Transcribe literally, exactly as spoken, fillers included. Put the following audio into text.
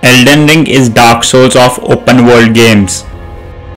Elden Ring is Dark Souls of open world games.